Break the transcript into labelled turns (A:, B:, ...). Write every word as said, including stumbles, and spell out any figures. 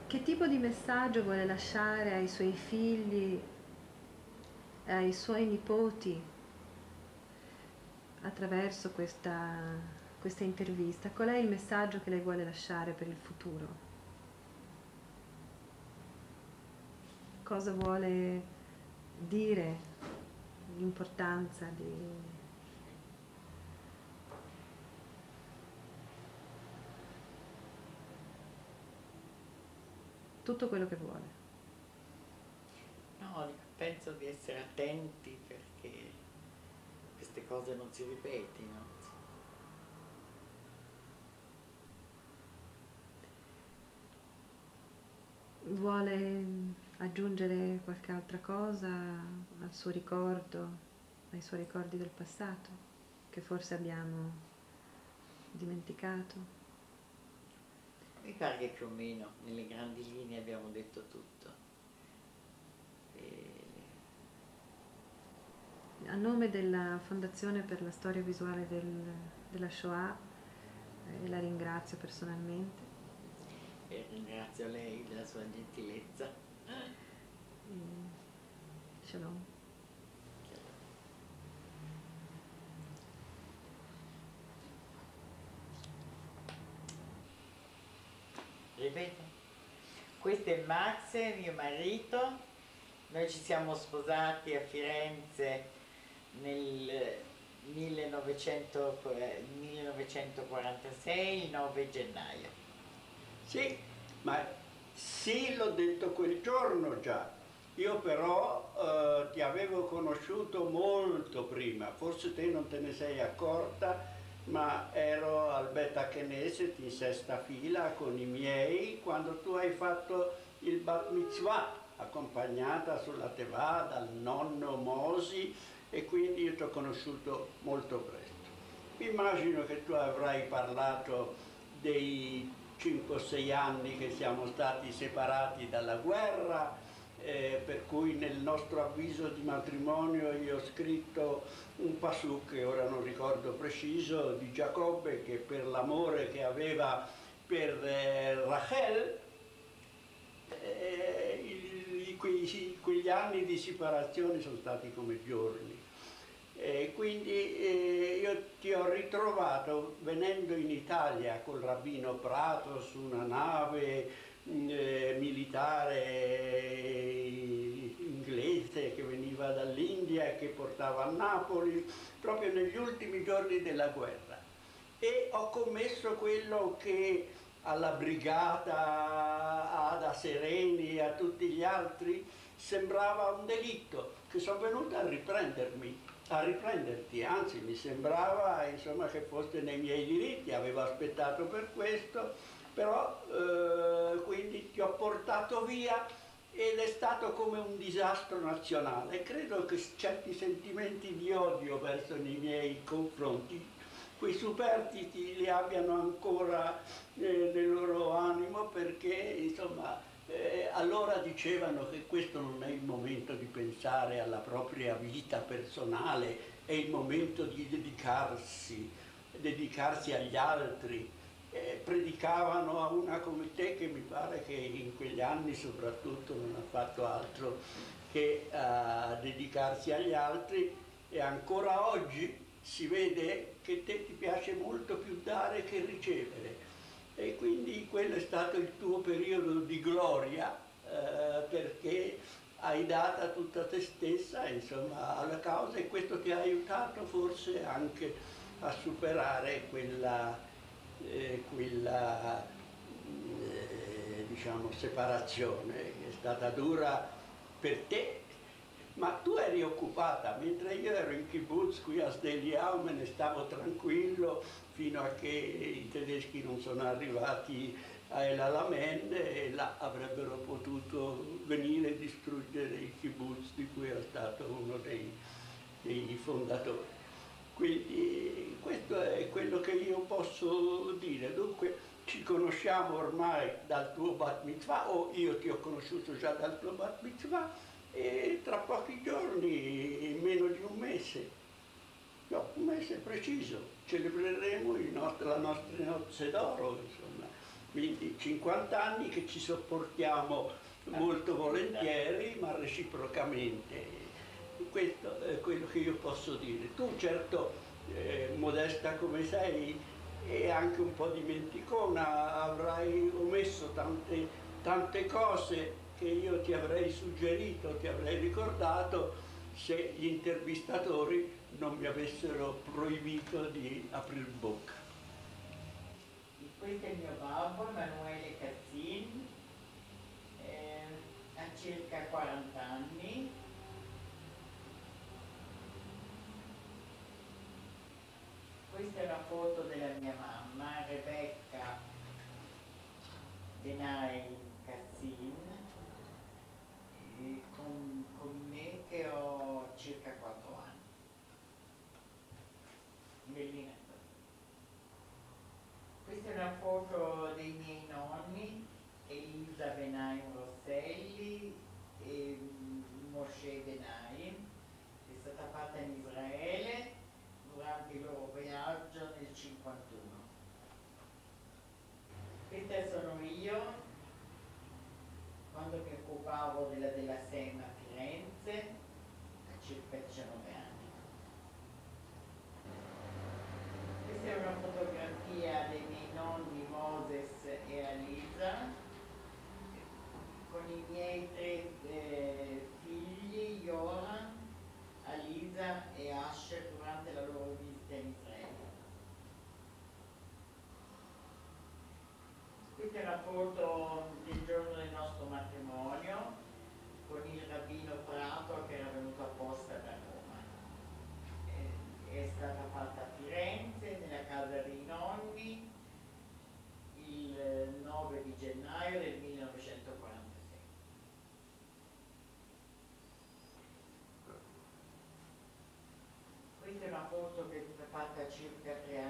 A: Che tipo di messaggio vuole lasciare ai suoi figli, ai suoi nipoti attraverso questa, questa intervista? Qual è il messaggio che lei vuole lasciare per il futuro? Cosa vuole dire, l'importanza di... tutto quello che vuole.
B: No, penso di essere attenti perché queste cose non si ripetino.
A: Vuole aggiungere qualche altra cosa al suo ricordo, ai suoi ricordi del passato, che forse abbiamo dimenticato?
B: Mi pare che più o meno nelle grandi linee abbiamo detto tutto. E...
A: A nome della Fondazione per la Storia Visuale del, della Shoah, eh, la ringrazio personalmente.
B: e ringrazio lei della sua gentilezza.
A: E shalom.
B: Ripeto, questo è Max, mio marito. Noi ci siamo sposati a Firenze nel millenovecento, millenovecentoquarantasei, il nove gennaio.
C: Sì, ma sì, l'ho detto quel giorno già. Io però eh, ti avevo conosciuto molto prima, forse te non te ne sei accorta, ma ero al Beta Knesset in sesta fila con i miei quando tu hai fatto il Bat Mitzvah, accompagnata sulla Tevah dal nonno Mosi, e quindi io ti ho conosciuto molto presto. Immagino che tu avrai parlato dei cinque o sei anni che siamo stati separati dalla guerra, eh, per cui nel nostro avviso di matrimonio io ho scritto un pasuk che ora non ricordo preciso di Giacobbe, che per l'amore che aveva per eh, Rachel, eh, il, quei, quegli anni di separazione sono stati come giorni. E quindi eh, io ti ho ritrovato venendo in Italia col rabbino Prato su una nave eh, militare inglese che veniva dall'India e che portava a Napoli, proprio negli ultimi giorni della guerra. E ho commesso quello che alla brigata, ad Sereni e a tutti gli altri sembrava un delitto, che sono venuta a riprendermi, a riprenderti, anzi mi sembrava insomma che foste nei miei diritti, avevo aspettato per questo, però eh, quindi ti ho portato via ed è stato come un disastro nazionale. Credo che certi sentimenti di odio verso i miei confronti, quei superstiti li abbiano ancora eh, nel loro animo, perché insomma eh, allora dicevano che questo non è il momento di pensare alla propria vita personale, è il momento di dedicarsi, dedicarsi agli altri. Eh, predicavano a una come te che mi pare che in quegli anni soprattutto non ha fatto altro che uh, dedicarsi agli altri, e ancora oggi si vede che te ti piace molto più dare che ricevere, e quindi quello è stato il tuo periodo di gloria, eh, perché hai data tutta te stessa insomma alla causa, e questo ti ha aiutato forse anche a superare quella, eh, quella eh, diciamo separazione che è stata dura per te. Ma tu eri occupata, mentre io ero in kibbutz qui a Sdeliau, me ne stavo tranquillo fino a che i tedeschi non sono arrivati a El Alamein, e là avrebbero potuto venire a distruggere il kibbutz di cui ero stato uno dei, dei fondatori. Quindi questo è quello che io posso dire. Dunque ci conosciamo ormai dal tuo Bat Mitzvah, o io ti ho conosciuto già dal tuo Bat Mitzvah, e tra pochi giorni, in meno di un mese, no, un mese preciso, celebreremo il nostro, la nostra nozze d'oro, insomma. Quindi cinquanta anni che ci sopportiamo molto volentieri, ma reciprocamente. Questo è quello che io posso dire. Tu certo, eh, modesta come sei e anche un po' dimenticona, avrai omesso tante, tante cose che io ti avrei suggerito, ti avrei ricordato se gli intervistatori non mi avessero proibito di aprir bocca.
B: Questo è il mio babbo, Emanuele Cazzin, eh, ha circa quaranta anni. Questa è una foto della mia mamma, Rebecca Denai Cazzin, e con, con me che ho circa quattro anni. Bellina. Questa è una foto dei miei nonni, Elisa Benaim Rosselli e Moshe Benaim, che è stata fatta in Israele durante il loro viaggio nel cinquantuno. Questa sono io, quando mi occupavo della, della SEM a Firenze, a circa diciannove anni. Questa è una fotografia dei miei nonni Moses e Alisa, con i miei tre eh, figli, Yoram, Alisa e Asher, durante la loro visita in Israele. Questa è una foto del giorno del nostro matrimonio, con il rabbino Prato che era venuto apposta da Roma. È stata fatta a Firenze, nella casa dei nonni, il nove di gennaio del millenovecentoquarantasei. Questa è una foto che è stata fatta circa tre